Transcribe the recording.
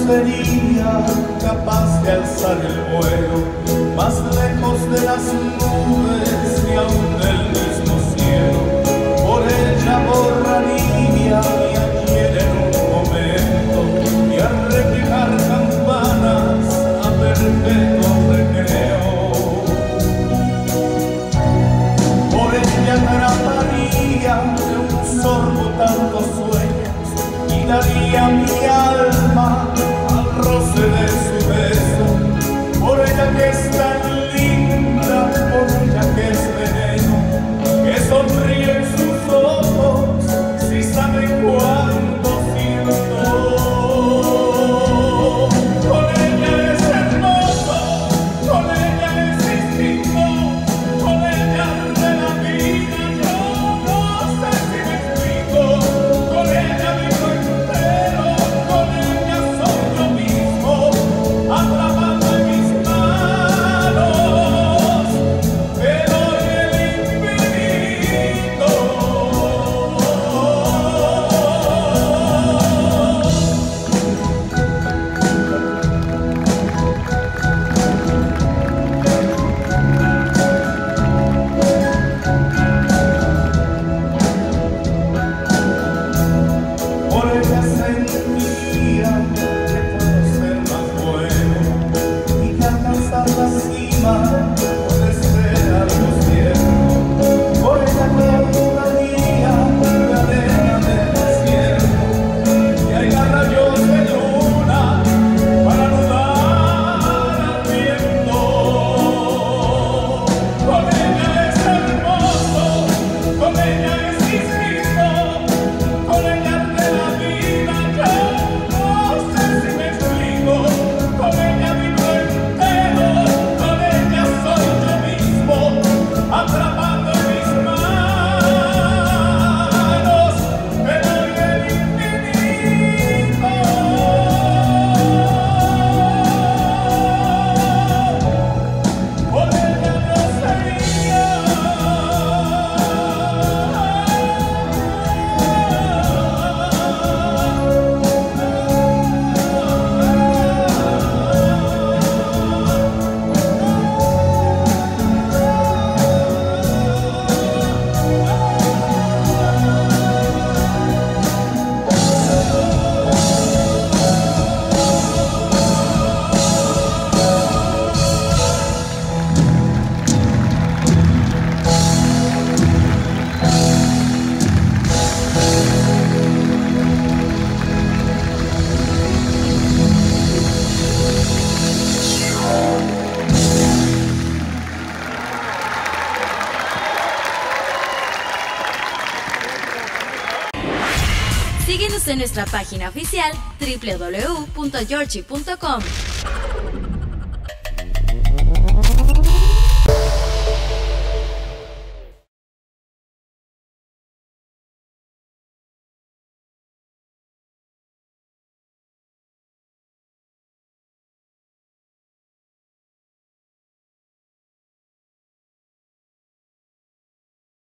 sería capaz de alzar el vuelo más lejos de las nubes y aún del mismo cielo. Por ella borraría mi ayer en un momento y a replicar campanas a perpetuo recreo. Por ella atraparía de un sorbo tantos sueños y daría mi alma al roce de su beso. Por ella que es tan linda, por ella que es veneno, que sonríe en sus ojos si sabe cuánto siento. Con ella es hermoso, con ella es distinto, con ella de la vida yo no sé si me explico. Con ella vivo entero, con ella soy yo mismo, atrapando en mis manos te doy el infinito. Por ella sentía que puedo ser más bueno y que alcanzar la cima puede ser algo cierto. Por ella que ayudaría la arena del desierto y haya rayos de luna para anudar al viento. Con ella es hermoso, con ella es distinto, con ella de la vida yo no sé si me explico. Con ella vivo entero, con ella soy yo mismo, atrapando en mis manos te doy el infinito. Por ella yo sería Síguenos en nuestra página oficial www.georgie.com.